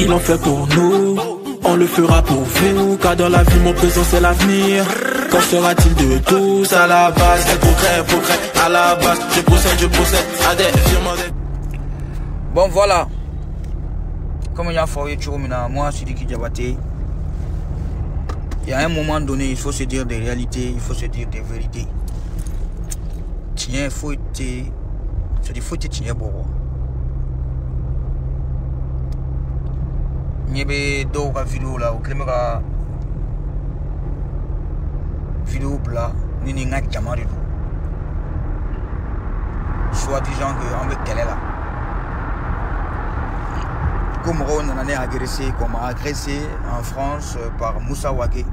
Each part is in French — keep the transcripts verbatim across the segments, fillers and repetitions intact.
ils l'ont fait pour nous, on le fera pour vous, car dans la vie mon présent c'est l'avenir. Quand sera-t-il de tous à la base, des progrès, progrès, à la base, je procède, je procède, à des firmes des... Bon voilà, comme il y a Fourier Churumina, moi Sidiki Diabaté, il y a un moment donné, il faut se dire des réalités, il faut se dire des vérités. Tiens, il faut être, c'est-à-dire faut être tiens bon. Nyebe do ka vidéo là, au crime ka vidéo bla, ni ni nga jama de do. Soit disant que on veut qu'elle est là. Comme on en est agressé, comme agressé en France par Moussa Wagué.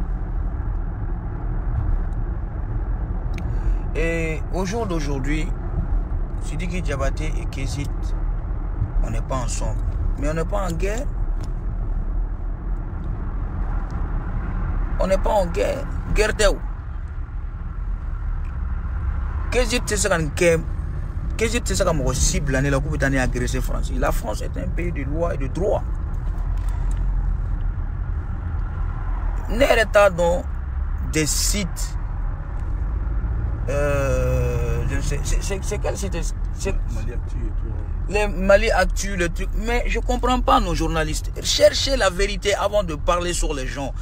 Et au jour d'aujourd'hui, Sidiki Diabaté et Kézit, on n'est pas ensemble. Mais on n'est pas en guerre. On n'est pas en guerre. Guerre d'où? Kézit, c'est ça qu'on aime. Kézit, c'est ça qu'on cible l'année la coupe d'année agressée France. La France est un pays de loi et de droit. N'est pas dans des sites. Euh, c'est quel site? Mali Actu et tout. Les Mali Actu, le truc. Mais je comprends pas nos journalistes. Cherchez la vérité avant de parler sur les gens.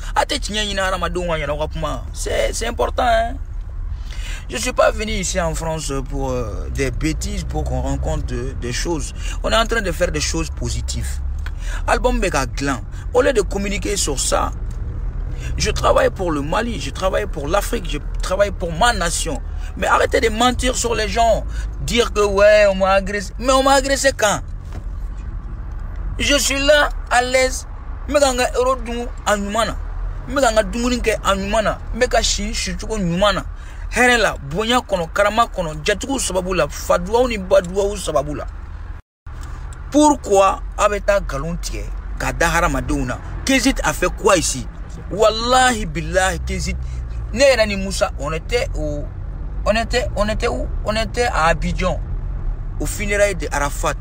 C'est important, hein. Je ne suis pas venu ici en France pour euh, des bêtises, pour qu'on rencontre de, des choses. On est en train de faire des choses positives. Album Bega Glan. Au lieu de communiquer sur ça, je travaille pour le Mali, je travaille pour l'Afrique, je travaille pour ma nation. Mais arrêtez de mentir sur les gens. Dire que ouais, on m'a agressé. Mais on m'a agressé quand? Je suis là, à l'aise. Mais quand je suis là, mais quand je suis là, mais quand je suis là, herela bonya kono karama kono jatuku sababula fadwa ni badwa sababula. Pourquoi abeta galontier gadahara madouna? Kézit a fait quoi ici? Wallahi billahi Kézit ne ni Moussa, on était au on était on était où? On était à Abidjan au funérailles de Arafat.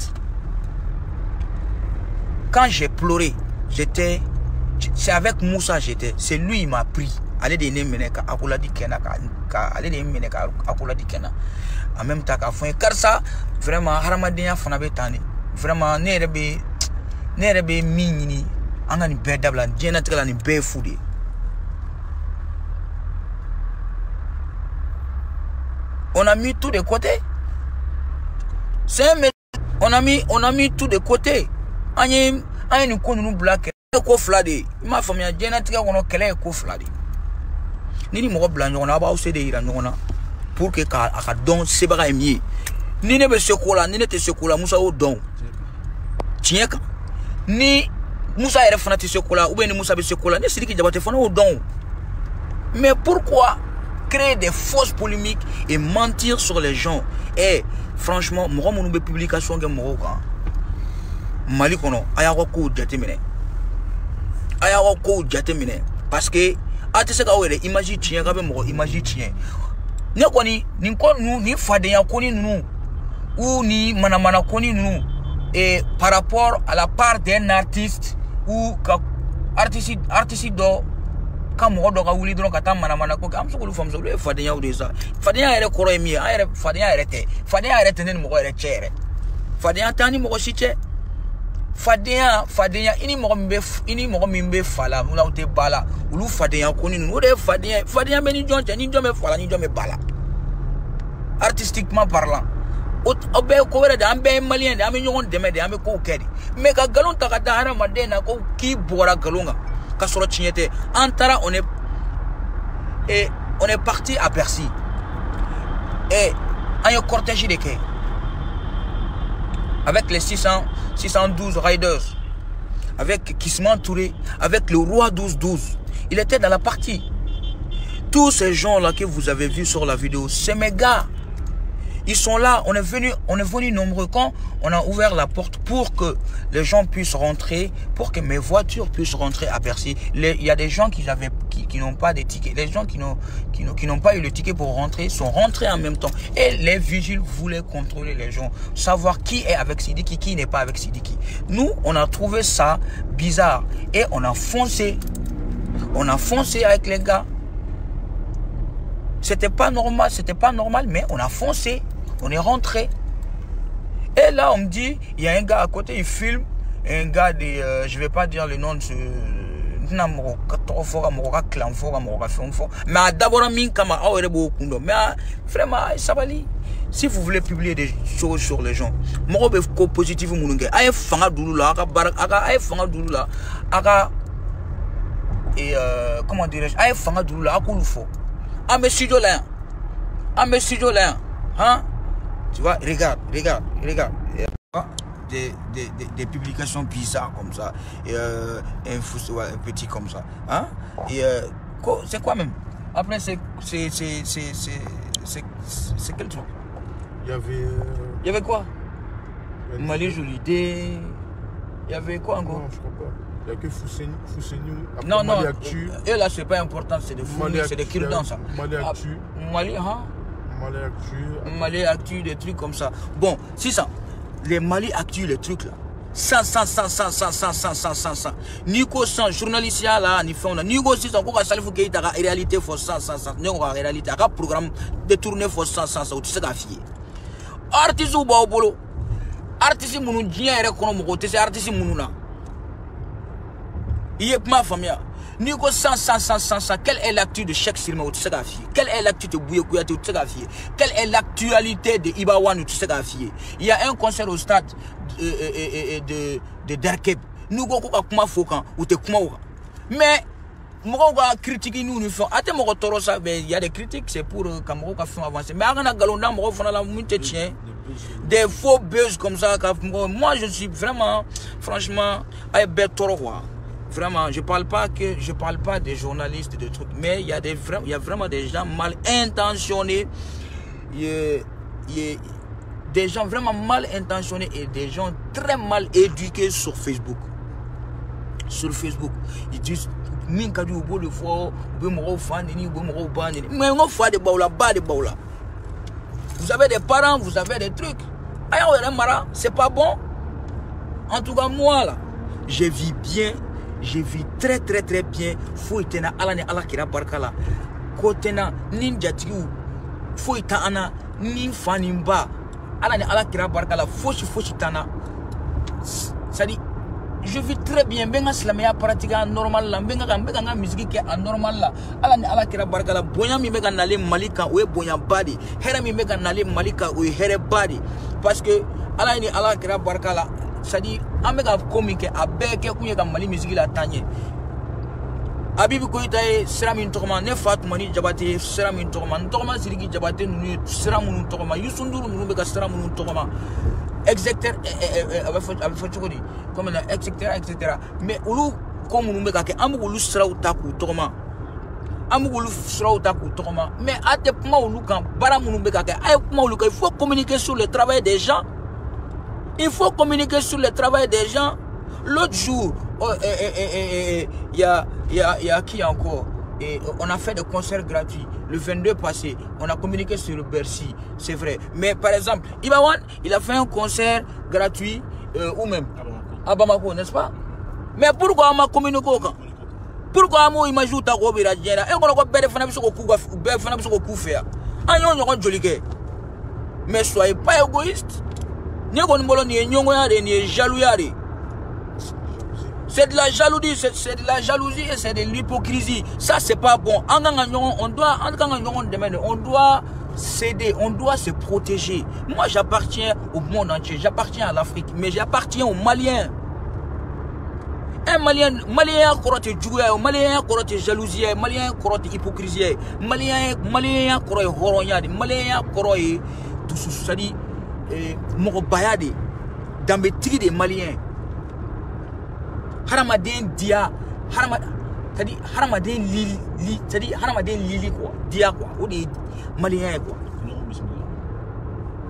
Quand j'ai pleuré, j'étais c'est avec Moussa j'étais, c'est lui il m'a pris. Allez de meneka akula di kena ka allez de meneka akula di kena en même temps ka fon car ça vraiment haramadenya fona be tani vraiment ne rebe ne rebe minini angani be dabla jena tkala ni be foudi. On a mis tout de côté. C'est on a mis on a mis tout de côté. Anye anye ni konu black ko flade ma famia jena tkala kono kele ko flade. Nini mo blanc on a ba aussi de ira ngona pour que ka aka don sebara emier ni ne be sekola ni ne te sekola Moussa o don tieka ni Moussa ere fana te sekola ou bien ni Moussa be sekola ne Sidiki Diabaté fana o don. Mais pourquoi créer des fausses polémiques et mentir sur les gens? Et franchement mo mo be publication ke mo ka Mali kono aya ko jatemine aya ko jatemine parce que ati se ka wele image tien ka be mo image tien ne koni ni ko nu ni fadenya koni nu ou ni manamana koni nu et par rapport à la part d'un artiste ou ka artiste artiste do ka mo do ka wuli do ka ta manamana ko am so ko fam so le fadenya ou déjà fadenya ere koro emi ere fadenya ere te fadenya ere te ne mo ko ere chere fadenya tani mo ko siche fadenya fadenya ini mo mbe ini mo mbe fala muna ute bala ulu fadenya koni nu de fadenya fadenya be ni jonte ni jome fala ni jome bala artistiquement parlant obe ko wera de ambe malien de ambe nyon de me de ambe ko kedi me ka galon ta ka dara madena ko ki bora galonga ka soro chinyete antara on est et on est parti à Percy et un cortège de quai avec les six cents, six cent douze riders, avec Kisman Touré, avec le roi douze douze. Il était dans la partie. Tous ces gens-là que vous avez vus sur la vidéo, c'est mes gars. Ils sont là, on est venu, on est venu nombreux. Quand on a ouvert la porte pour que les gens puissent rentrer, pour que mes voitures puissent rentrer à Bercy. Les, il y a des gens qui avaient, qui, qui n'ont pas de tickets. Les gens qui n'ont, qui n'ont, qui n'ont pas eu le ticket pour rentrer sont rentrés en même temps. Et les vigiles voulaient contrôler les gens, savoir qui est avec Sidiki, qui n'est pas avec Sidiki. Nous, on a trouvé ça bizarre et on a foncé. On a foncé avec les gars. C'était pas normal, c'était pas normal, mais on a foncé. On est rentré. Et là, on me dit, il y a un gars à côté, il filme. Un gars des... Euh, je ne vais pas dire le nom de ce... Mais vraiment, ça va aller. Si vous voulez publier des choses sur les gens, positif, et euh, comment dirais-je, ah mais studio là, ah mais studio là, hein, tu vois, regarde, regarde, regarde, des, des, des, des publications bizarres comme ça, et euh, un, fou, ouais, un petit comme ça, hein, et euh, c'est quoi même? Après c'est c'est c'est c'est c'est c'est quel truc? Il y avait, euh... il y avait quoi? Mali Jolidé, il y avait quoi encore? Non, je crois pas. Il n'y a que Fousseni. Non, non, Actu. Et là, c'est pas important, c'est des fous, c'est des cure-dents, ça. Mali Actu. Mali, hein? Mali Actu. Mali Actu, des trucs comme ça. Bon, si ça, les Mali Actu, les trucs là. cent, cent, cent, cent, cent, cent, cent, cent, cent, cent. Nico cent, journaliste là, ni fait on a. Nico six, on a salifou qui est à réalité for cent, cent, cent. Nous, on a réalité, on a programme détourné for cent, cent, cent. Tu sais qu'à fier. Artiste ou ba au bolo. Artiste mounou, dien et reconnaissant, c'est artiste mounou là. Il est ma famille. Nico cent, cent, cent, cent, cent. Quelle est l'actu de Cheikh Silma ou tu sais qu'à fier? Quelle est l'actu de Bouye Kouyaté ou tu sais qu'à fier? Quelle est l'actualité de Ibawan ou tu sais qu'à fier? Il y a un concert au stade de, de, de, de Derkeb. Nous, on a comment Foucan ou te comment. Mais, moi, on va critiquer nous, nous faisons. Attends, moi, ça, mais il y a des critiques, c'est pour que moi, on fasse avancer. Mais, on a galonda, moi, on a la montée tien. Des faux buzz comme ça. Moi, je suis vraiment, franchement, à bête trop, quoi. Vraiment, je parle pas que je parle pas des journalistes de trucs, mais il y a des il y a vraiment des gens mal intentionnés, il y a, il y a des gens vraiment mal intentionnés et des gens très mal éduqués sur Facebook. Sur Facebook, ils disent min kadu au bout de fois, be mo fan ni be mo ban ni, mais on fait des baoula, bas des baoula. Vous avez des parents, vous avez des trucs. C'est pas bon. En tout cas, moi là, je vis bien. Je vis très très très bien. Faut itena ala ne ala kira barkala. Kotena ninja tiu. Faut itana nin fanimba. Ala ne ala kira barkala. Faut si faut itana. Ça dit, je vis très bien. Benga slamia pratika normal la. Benga kan benga musique qui est normal la. Ala ne ala kira barkala. Bonya mi mega nale malika ou bonya badi. Here mi mega nale malika ou here badi. Parce que ala ne ala kira barkala. Ça dit, on m'a communiqué à Beke Kouye comme Mali musique la tanye. Abibi Koïta est Seramin Torman, Nefat Mani Jabate, Seramin Torman, Torman Sirigi Jabate, Seramun Torma, Yusundur, Nubeka Seramun Torma, exécuteur, avec Fotchokodi, comme un exécuteur, et cetera. Mais Oulu, comme Nubeka, Amoulou Srau Taku Torma, Amoulou Srau Taku Torma, mais à tes points où Lukan, Baramunubeka, il faut communiquer sur le travail des gens. Il faut communiquer sur le travail des gens. L'autre jour, il oh, eh, eh, eh, eh, y, a, y, a, y a qui encore et on a fait des concerts gratuits. Le vingt-deux passé, on a communiqué sur le Bercy, c'est vrai. Mais par exemple, Ibawan, il a fait un concert gratuit, euh, ou même à Bamako, n'est-ce pas? Mais pourquoi on a communiqué? Pourquoi on a imaginé ta robe et la diana? Et on a fait des fanabis au coup faire. Mais soyez pas égoïste. C'est de la jalousie, c'est de la jalousie et c'est de l'hypocrisie. Ça c'est pas bon. On doit, on doit s'aider, on doit se protéger. Moi j'appartiens au monde entier, j'appartiens à l'Afrique, mais j'appartiens aux Maliens. Un Malien, Malien croit jouer, Malien croit jalousie, Malien croit hypocrisie, Malien, Malien croit horoniade, Malien croit tout ça dit. Mokobayade dans mes tri des Maliens. Haramadin dia, Haramadin, c'est-à-dire Haramadin Lili, c'est-à-dire Haramadin Lili quoi, dia quoi, ou des Maliens quoi.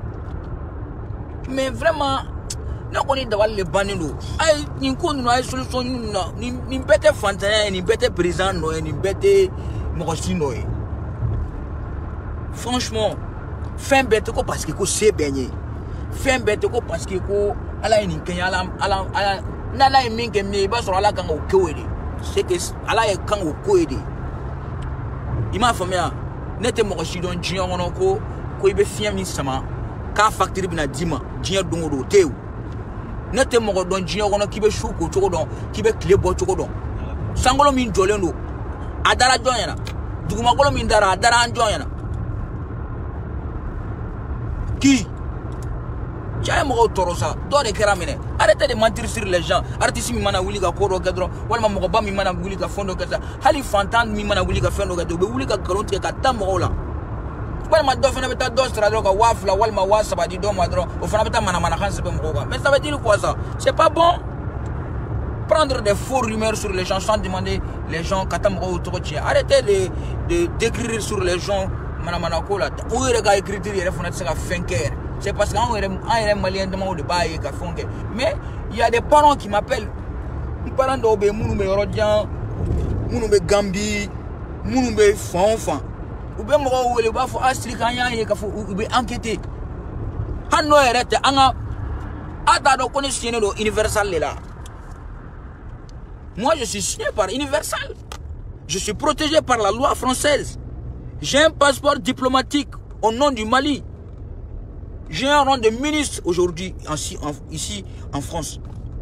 mais vraiment non on est d'avoir les bannilos ay ni ko nous ay solution ni ni bête fantin ni bête président no ni bête mokosi no franchement fin bête ko parce que ko c'est baigné fin bête ko parce que ko ala ni kenya ala ala ala nana e minke me ba so ala kan o kewede c'est que ala e kan o koede ima famia nete mokosi don jion ono ko ko ibe fiam ni sama ka factory bina dima jion dongo do tew nete mogo don jion ono kibe chou ko choko don kibe clé bo choko don sangolo min jolendo adara joyana duguma golo min dara adara joyana qui J'ai mon torosa, doit les caramines. Arrêtez de mentir sur les gens. Arrêtez si mana wuli ga koro gadro, wala ma moba mi mana wuli ga fondo kaza. Hali fantan mi mana wuli ga fondo gadro, be wuli ga kalonti ka tamola. Wala ma do fena beta do stra do ka wafla, wala ma wasa ba di do madro, o fena beta mana mana khanse be moba. Mais ça veut dire quoi ça? C'est pas bon. Prendre des faux rumeurs sur les gens sans demander les gens katamro autour de arrêtez de de d'écrire sur les gens mana mana kola. Ou il ga écrire il faut être finker. C'est parce qu'on est malien de bailler qu'à fond. Mais il y a des parents qui m'appellent. Les parents d'Obé, Mounoumé Rodian, Mounoumé Gambi, Mounoumé Fanfan. Ou bien moi, ou le bafou Astrikanya, il faut enquêter. Han no erete, anga, ata do connaissez le Universal là. Moi, je suis signé par Universal. Je suis protégé par la loi française. J'ai un passeport diplomatique au nom du Mali. J'ai un rang de ministre aujourd'hui ici en, ici en France.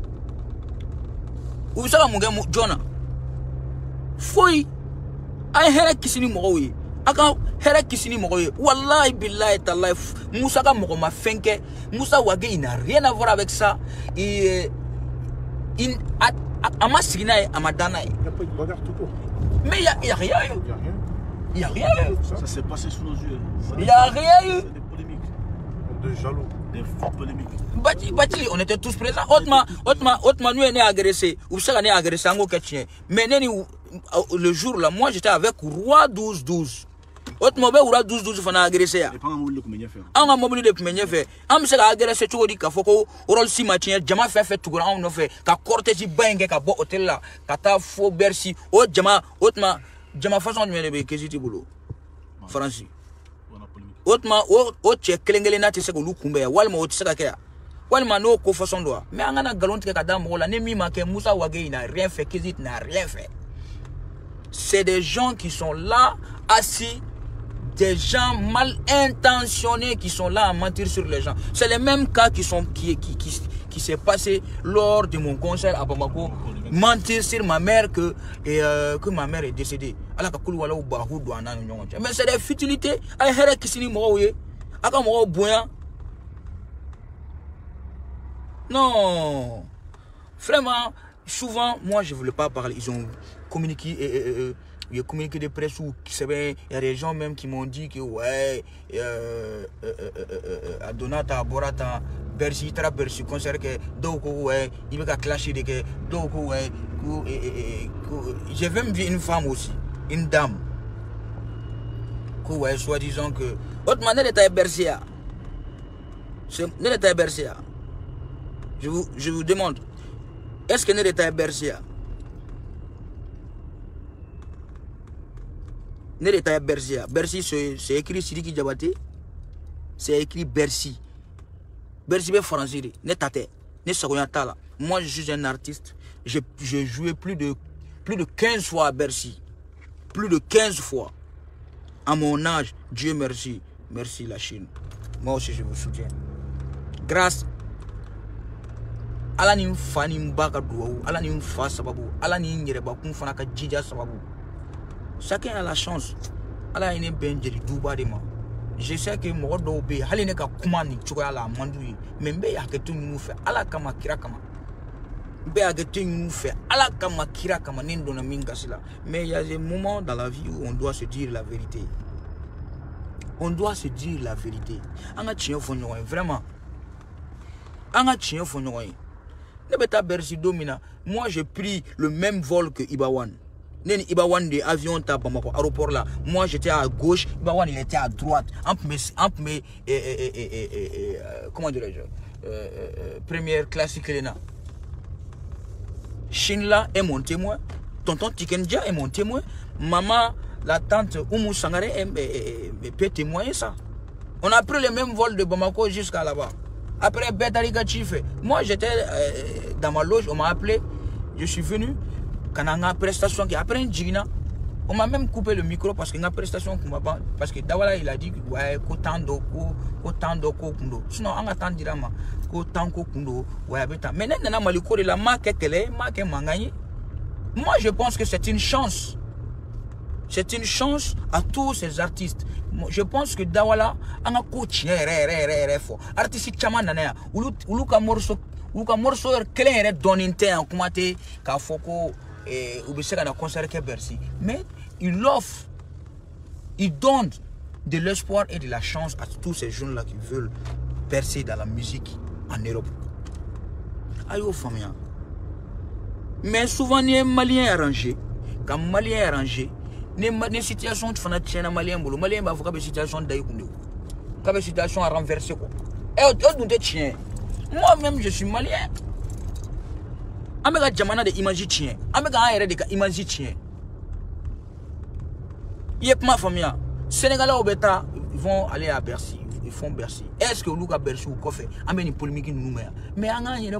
Vous savez mon gars, Jonah. Foy, ay here kisini mogoye. Aka here kisini mogoye. Wallahi billahi tallahi. Moussa ka mogo ma fenke. Moussa wage il n'a rien à voir avec ça. Et il a ama signaé ama danaï. Il n'y a pas de bagarre tout court. Mais il n'y a, y a rien eu. Il n'y a rien. Il n'y a rien eu. Ça, ça s'est passé sous nos yeux. Il n'y a rien eu. Des polémiques. De jaloux. Des fortes polémiques. Bati, Bati, on était tous présents. Autrement, autrement, autrement, nous on est agressés. Ou ça on est agressé en Okatien. Mais le jour là, moi j'étais avec Roi douze douze. Autrement, Roi douze douze, on a agressé. Et pas un mobile de faire. On a mobilisé de premier fait. On s'est agressé tout le temps. Foko, rôle si matin, Jama fait fait tout grand, on a fait. Ka cortège bang, ka bo hôtel là, ka ta faux Bercy. Autre Jama, autrement, Jama façon de me lever, qu'est-ce que tu boulot? Français. Autrement, autre check, kelengele na tese ko lukumbe ya walma autre saka kaya walma no ko façon doa mais angana galon tika kadam rola ne mi make Moussa Wage il n'a rien fait, Kizit n'a rien fait. C'est des gens qui sont là assis, des gens mal intentionnés qui sont là à mentir sur les gens. C'est les mêmes cas qui sont qui qui qui, qui s'est passé lors de mon concert à Bamako. Mentir sur ma mère que et euh, que ma mère est décédée. Mais c'est des futilités. Non. Vraiment, souvent, moi je ne voulais pas parler. Ils ont communiqué, euh, euh, communiqué de presse où il y a des gens même qui m'ont dit que ouais, euh, euh, euh, euh, Adonata, Borata, Bercy, Tra Bercy, concert que donc ouais, il va clasher de que donc ouais, j'ai même vu une femme aussi, une dame, que ouais, soi-disant que autre manière de Bercy, c'est ne de Bercy. Je vous, je vous demande, est-ce que ne de Bercy? Ne de Bercy, Bercy c'est écrit Sidiki Diabaté, c'est écrit Bercy. Bercy est français, ne tate, ne sagoyata. Moi je suis un artiste, j'ai joué plus de plus de quinze fois à Bercy. Plus de quinze fois. À mon âge, Dieu merci. Merci la Chine. Moi aussi je vous soutiens. Grâce ala ni fani mbaka duwa, ala ni mfa sababu, ala ni nyereba kumfana ka jija sababu. Chacun a la chance. Ala ine benjeli duba de ma. Je sais que mon dobe haline ka kumani choya la mandui membe ya ketu nous fait ala kama kira kama be ya ketu nous fait ala kama kira kama nindo na minga sila. Mais il y a des moments dans la vie où on doit se dire la vérité. On doit se dire la vérité. Anga chien fonyo vraiment. Anga chien fonyo. Ne beta Bercy domina. Moi j'ai pris le même vol que Ibawan. Ibawan de avion à Bamako aéroport là. Moi j'étais à gauche, Ibawan il était à droite. Entre mes, entre mes, et, et, et, et, et, comment dirais-je, euh, euh, première classique Lena. Shinla est mon témoin. Tonton Tikendia est mon témoin. Maman, la tante Oumou Sangare peut témoigner ça. On a pris le même vol de Bamako jusqu'à là-bas. Après Betarika Chife, moi j'étais euh, dans ma loge, on m'a appelé, je suis venu. Quand on a une prestation, après un Gina, on m'a même coupé le micro parce qu'il y a une prestation qu'on m'a pas. Parce que Dawala il a dit ouais, qu'autant d'oko, qu'autant d'oko kundo. Sinon, on attend dirama, qu'autant kundo, ouais, bêta. Mais non, non, maliko de la marque qu'elle marque mangani. Moi je pense que c'est une chance. C'est une chance à tous ces artistes. Je pense que Dawala a un coach fort. Artiste chaman nana, ou ka morceau, ou ka morceau clair donne un comment te ka foko et ou bien na concert que Bercy. Mais il offre, il donne de l'espoir et de la chance à tous ces jeunes là qui veulent percer dans la musique en Europe. Ayo famille. Mais souvent les Maliens arrangés, quand Maliens arrangés. Les situations qui font des Maliens, les Maliens vont avoir des situations d'ailleurs, des situations à renverser. Et moi-même, je suis Malien. Je suis des images tiens. Je suis des images tiens. Il y a ma famille. Sénégalais au bêta, ils vont aller à Bercy. Ils font Bercy. Est-ce que Luka Bercy ou quoi fait? Il y a une polémique. Mais il y a une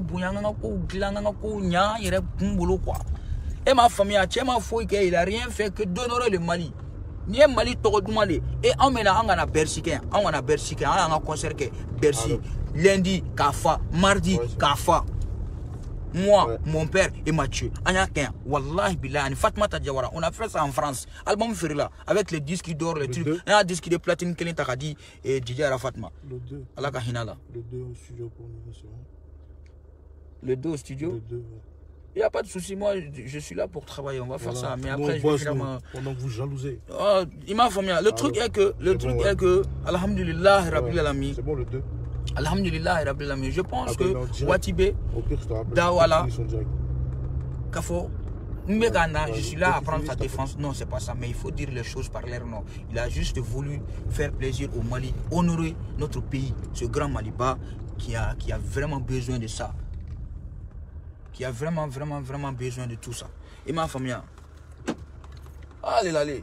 polémique. Et ma famille, il n'a rien fait que d'honorer le Mali. Ni le Mali, et on a un Bercy, on a Bercy, on a un concert Bercy, lundi, Kafa, mardi, Kafa. Moi, ouais. Mon père et Mathieu, Wallahi Billah, Fatma Tadjawara, on a fait ça en France. Album Ferila, avec les disques d'or, les trucs. Il y a un disque de platine qui est dit et Didier Arafatma. Le deux. Allah Kahinala. Le deux au studio pour nous, c'est bon. Le deux au studio? Le deux, ouais. Il n'y a pas de souci, moi je suis là pour travailler, on va voilà. faire ça. Mais nous, après, je vais faire ma... Pendant que vous jalousez. Oh, il m'a fait Le truc est que, le truc bon, ouais. est que, Alhamdulillah, Rabbil Alami. C'est bon le deux. Alhamdulillah, Rabbil Alami. Je pense ah, que Watibé, okay, Dawala, Kafo, Mbegana, je suis là à prendre sa défense. Non, c'est pas ça, mais il faut dire les choses par leur nom. Il a juste voulu faire plaisir au Mali, honorer notre pays, ce grand Maliba qui a, qui a vraiment besoin de ça. Qui a vraiment, vraiment, vraiment besoin de tout ça. Et ma famille. Allez, allez.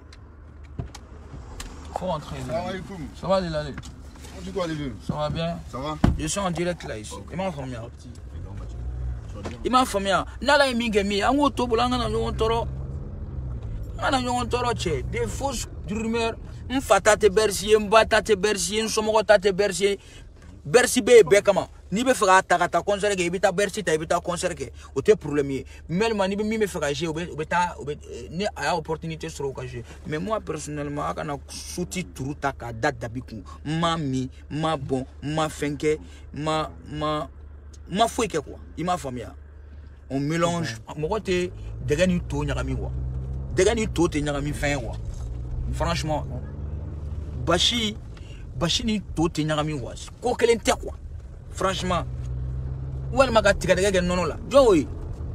Faut rentrer. Salam alaikum. Ça va, allez, allez. On dit quoi, les vieux? Ça va bien? Ça va? Je suis en direct là, ici. Et ma famille. Et ma famille. Nala et Mingemi. En auto, Boulanga, on toro. On toro, des fausses rumeurs. M'fatate Bercy, m'batate Bercy, m'somogotate Bercy. Bercy be bekama ni be fera ta ta concert ke ibita Bercy ta ibita concert ke o te problème mais man ni be mi me fera je obeta ni a opportunité sur occasion mais moi personnellement akana souti turuta ka date d'abiku mami ma bon ma fenke ma ma ma foi ke quoi il m'a famille on mélange mo côté de gani to nyagami quoi de gani to te nyagami fin quoi franchement Bashi Bachini to te nyagami was ko kelen te quoi franchement wal maga tiga daga non là joy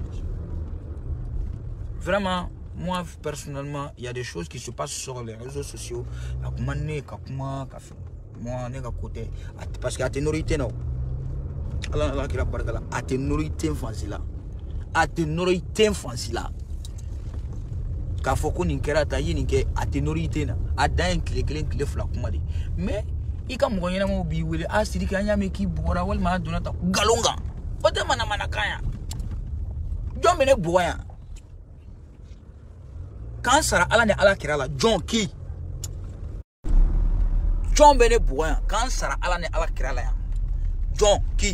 vraiment moi personnellement il y a des choses qui se passent sur les réseaux sociaux la kumane ka kuma ka moi ne ka côté parce que aténorité non Allah Allah kira barkala aténorité fansila aténorité fansila ka foko ni kera ta yini ke aténorité na adan kle kle kle fla kuma de mais i ka mo nyina mo bi wele asiri ka nya me ki bora wal ma donata galonga o de mana mana kaya jombe ne boya kan sara ala ne ala kira la jon ki jombe ne boya kan sara ala ne ala kira la ya jon ki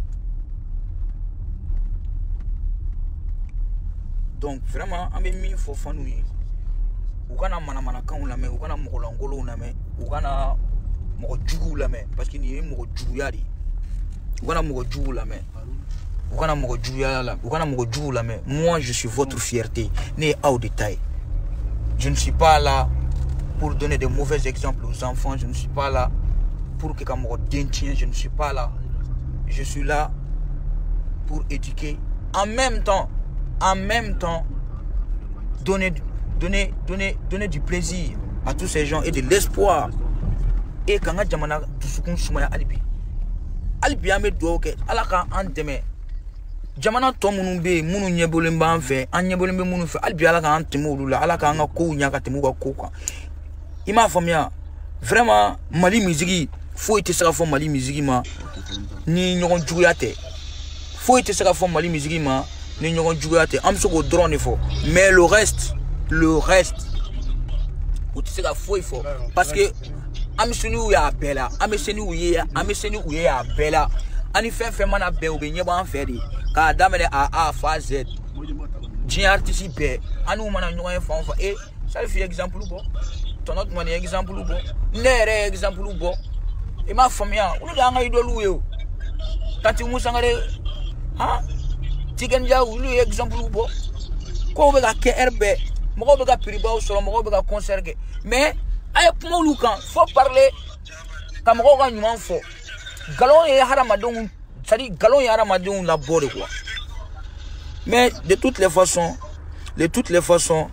donc vraiment on mis fo fanu ni ou kana mana mana kan la mais ou kana mo langolo na mais ou kana mo jugu la mais parce que ni mo jugu yari ou kana mo jugu la mais ou kana mo jugu la ou kana mo jugu la mais moi je suis votre fierté né au détail. Je ne suis pas là pour donner de mauvais exemples aux enfants, je ne suis pas là pour que comme tien, je ne suis pas là. Je suis là pour éduquer en même temps en même temps donner donner donner donner du plaisir à tous ces gens et de l'espoir et quand jamana tusukun sumaya alibi Albi ame doke alaka anteme jamana to munu be munu nyebolen ban fe an nyebolen be munu fe albi alaka anteme ulula alaka nga ko nyaka temu ko ko ima famia vraiment Mali musique faut être ça fo Mali musique ma ni nyogon juguyate faut être ça fo Mali musique ma ni nyogon juguyate am so go drone fo mais le reste le reste ou tu sais la faut il faut parce que am sunu ya bela am sunu ya am sunu ya bela ani fe fe mana be obe nyebo an fe de ka damene a a fa z jin artiste be anu mana nyogon fa fa e ça fait exemple bon ton autre mon exemple bon nere exemple bon e ma famia unu da nga idolu yo tati musa ngare ha tigen ja ulu exemple bon ko be ga K R B mo be ga priba o solo mo be ga concert ke mais ay mo lu kan faut parler kam ko ga nyuma fo galon e haramadon c'est-à-dire galon e haramadon la borde quoi mais de toutes les façons de toutes les façons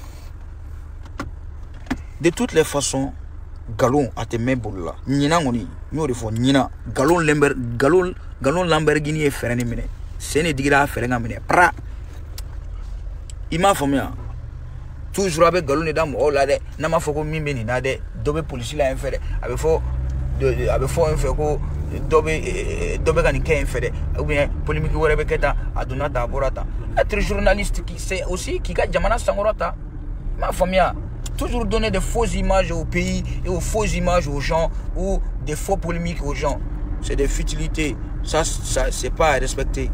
de toutes les façons galon a te mebola nyina ngoni nyori fo nyina galon lember galon galon Lamborghini e ferene mine sene digira ferenga mine pra ima famia toujours avec galon dam o la de na ma foko mimbe ni na de dobe police la enfere abe fo de abe fo enfe ko dobe dobe kan ke enfere ou bien polémique wore be keta aduna ta borata être journaliste qui c'est aussi qui ga jamana sangorata ma famia toujours donner des fausses images au pays et aux fausses images aux gens ou des faux polémiques aux gens. C'est des futilités. Ça, ça c'est pas à respecter.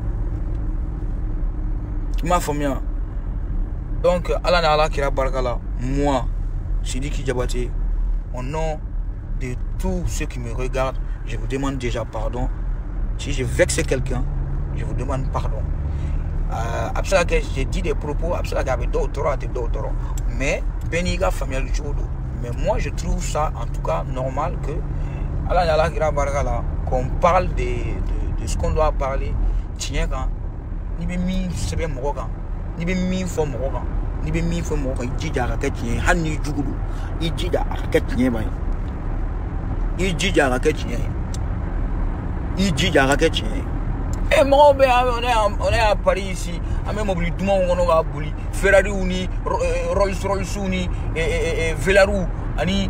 Ma famille. Donc, Allah Allah Kira Barkala, moi, Sidiki Diabaté, au nom de tous ceux qui me regardent, je vous demande déjà pardon. Si j'ai vexé quelqu'un, je vous demande pardon. Euh, absolument, j'ai dit des propos, absolument, avec d'autres, d'autres. Mais, Beniga familial mais moi je trouve ça en tout cas normal que qu'on parle de, de, de ce qu'on doit parler. Tiens quand ni be mi sebe mogoka ni be mi fo mogoka ni be mi fo mogoka ijija ka ketien hanni jugudu ijija ka ketien bay ijija ka ketien ijija ka ketien. Et moi, on est à Paris ici. On est mobile, tout le monde on a bouli. Ferrari uni, Rolls Royce uni, Velarou, ani,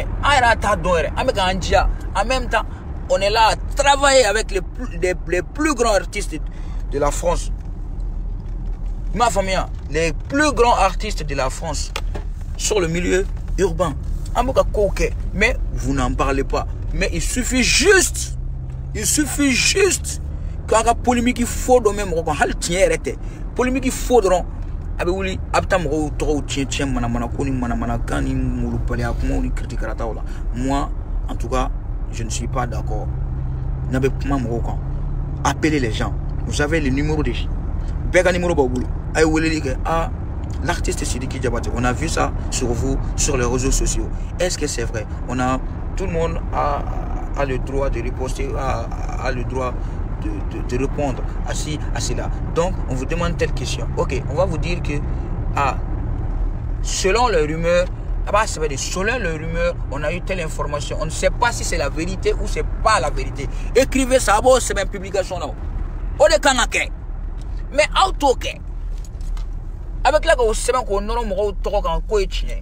en même temps, on est là à travailler avec les plus, les, les plus grands artistes de la France. Ma famille, les plus grands artistes de la France sur le milieu urbain. Mais vous n'en parlez pas. Mais il suffit juste, il suffit juste. Quand la polémique il faut de même on hal tient arrêté polémique il faut de abe wuli abta mo to tient tient mana mana ko ni mana mana kan ni mulu pale akuma ni critique rata wala moi en tout cas je ne suis pas d'accord n'abe pas mo ko appeler les gens vous avez le numéro de bega numéro ba wuli ay wuli que ah l'artiste Sidiki Diabaté on a vu ça sur vous sur les réseaux sociaux est-ce que c'est vrai on a tout le monde a a le droit de riposter a, a le droit De, de, de répondre à, ci, à cela. Donc, on vous demande telle question. Ok, on va vous dire que, ah, selon les rumeurs, ah bah, c'est vrai, selon les rumeurs, on a eu telle information. On ne sait pas si c'est la vérité ou c'est pas la vérité. Écrivez ça, bon, c'est une publication là. On est quand même. Mais auto que, avec la qu'on sait qu'on aura mon trop quand quoi est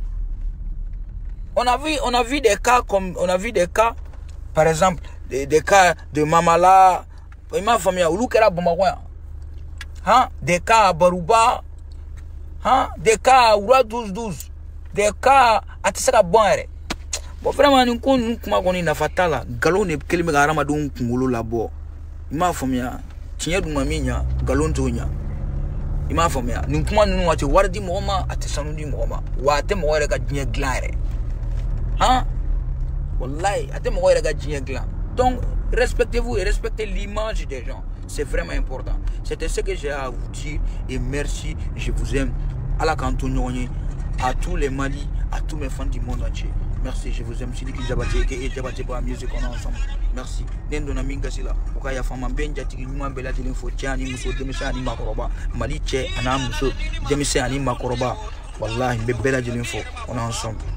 On a vu, on a vu des cas comme, on a vu des cas, par exemple. Des, des cas de Mamala, ma famille, hein, des cas à Barouba, hein, des cas à Oura douze douze, des cas à Tissaka Bonre. Bon, vraiment, nous connaissons fatala, galon et kelme garamadon kungolo labo. Ma famille, tiens du mamia, galon tonia. Ma famille, nous connaissons nous wardi moma, atesanoudi moma, wate moire gadien glare. Hein? Wallahi, ate moire gadien glare. Donc, respectez-vous et respectez l'image des gens. C'est vraiment important. C'était ce que j'ai à vous dire. Et merci, je vous aime. À la cantonne, à tous les Mali, à tous mes fans du monde entier. Merci, je vous aime. Sidiki Diabaté, et Diabaté pour la musique qu'on a ensemble. Merci. Nendona mingasila. Okaya fama benja tiki nyuma bela tili fotiani muso demise ani makoroba. Mali che ana muso demise ani makoroba. Wallahi bela tili fo. On est ensemble.